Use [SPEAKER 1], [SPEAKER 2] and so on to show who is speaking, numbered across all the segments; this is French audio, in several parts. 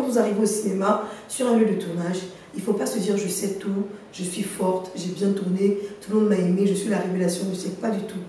[SPEAKER 1] quand vous arrivez au cinéma, sur un lieu de tournage, il ne faut pas se dire je sais tout, je suis forte, j'ai bien tourné, tout le monde m'a aimé, je suis la révélation, je ne sais pas du tout.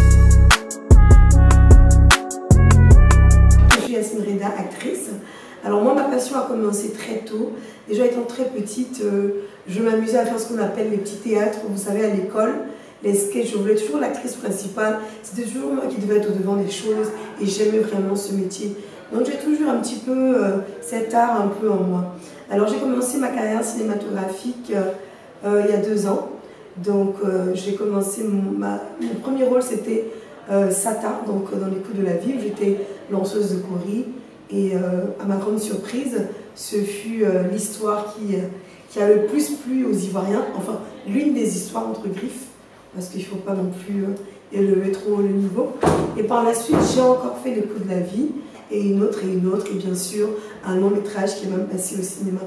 [SPEAKER 1] Je suis Yasmine Reda, actrice. Alors moi, ma passion a commencé très tôt. Déjà étant très petite, je m'amusais à faire ce qu'on appelle les petits théâtres, vous savez, à l'école. Les sketchs, je voulais toujours l'actrice principale. C'était toujours moi qui devais être au devant des choses et j'aimais vraiment ce métier. Donc j'ai toujours un petit peu cet art un peu en moi. Alors j'ai commencé ma carrière cinématographique il y a 2 ans. Donc j'ai commencé, mon premier rôle c'était Sata, donc dans les coups de la ville. J'étais lanceuse de Corrie et à ma grande surprise, ce fut l'histoire qui a le plus plu aux Ivoiriens. Enfin, l'une des histoires entre griffes, parce qu'il ne faut pas non plus élever trop le niveau. Et par la suite, j'ai encore fait les coups de la vie, et une autre, et bien sûr, un long métrage qui est même passé au cinéma.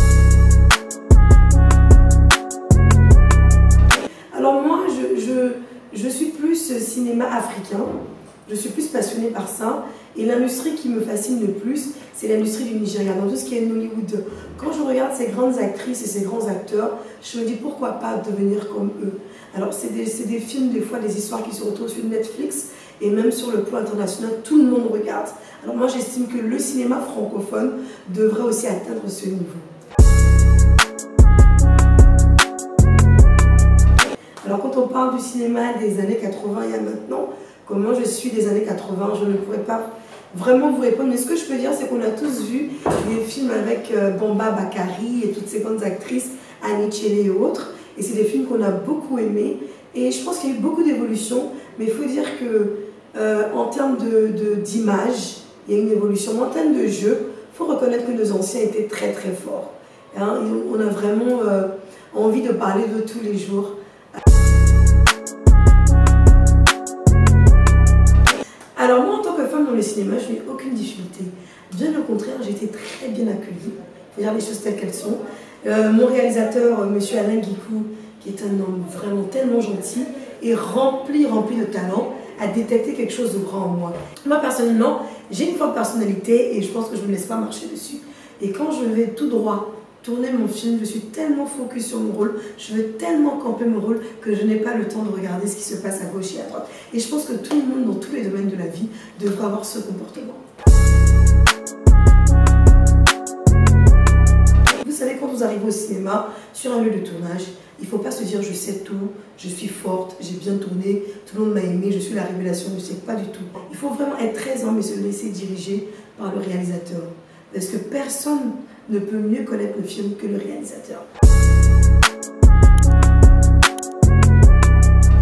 [SPEAKER 1] Alors moi, je suis plus cinéma africain, je suis plus passionnée par ça, et l'industrie qui me fascine le plus, c'est l'industrie du Nigeria, dans tout ce qui est Nollywood. Quand je regarde ces grandes actrices et ces grands acteurs, je me dis pourquoi pas devenir comme eux. Alors c'est des films, des fois des histoires qui se retrouvent sur Netflix, et même sur le plan international, tout le monde regarde. Alors moi j'estime que le cinéma francophone devrait aussi atteindre ce niveau. Alors quand on parle du cinéma des années 80, il y a maintenant, comme moi je suis des années 80, je ne pourrais pas vraiment vous répondre. Mais ce que je peux dire, c'est qu'on a tous vu des films avec Bamba Bakari et toutes ces grandes actrices, Annie Tchélé et autres. Et c'est des films qu'on a beaucoup aimés. Et je pense qu'il y a eu beaucoup d'évolution. Mais il faut dire que en termes d'image, il y a une évolution. En termes de jeu, il faut reconnaître que nos anciens étaient très très forts. Hein, on a vraiment envie de parler de tous les jours. Alors moi, en tant que femme dans le cinéma, je n'ai aucune difficulté. Bien au contraire, j'ai été très bien accueillie. Il faut dire les choses telles qu'elles sont. Mon réalisateur, monsieur Alain Guicou, qui est un homme vraiment tellement gentil et rempli de talent, a détecté quelque chose de grand en moi. Moi, personnellement, j'ai une forte personnalité et je pense que je ne me laisse pas marcher dessus. Et quand je vais tout droit tourner mon film, je suis tellement focus sur mon rôle, je veux tellement camper mon rôle que je n'ai pas le temps de regarder ce qui se passe à gauche et à droite. Et je pense que tout le monde, dans tous les domaines de la vie, devrait avoir ce comportement. Vous savez, quand vous arrivez au cinéma, sur un lieu de tournage, il ne faut pas se dire je sais tout, je suis forte, j'ai bien tourné, tout le monde m'a aimé, je suis la révélation, je ne sais pas du tout. Il faut vraiment être très humble et se laisser diriger par le réalisateur. Parce que personne ne peut mieux connaître le film que le réalisateur.